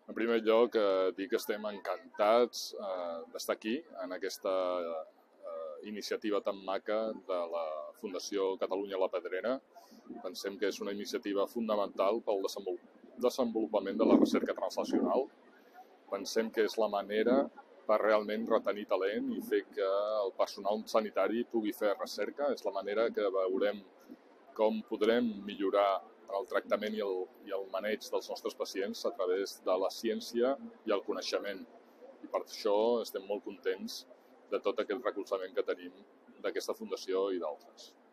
En primer lloc, dir que estem encantats d'estar aquí, en aquesta iniciativa tan maca de la Fundació Catalunya La Pedrera. Pensem que és una iniciativa fonamental pel desenvolupament de la recerca translacional. Pensem que és la manera per realment retenir talent i fer que el personal sanitari pugui fer recerca. És la manera que veurem com podrem millorar el tractament i el maneig dels nostres pacients a través de la ciència i el coneixement. I per això estem molt contents de tot aquest recolzament que tenim d'aquesta fundació i d'altres.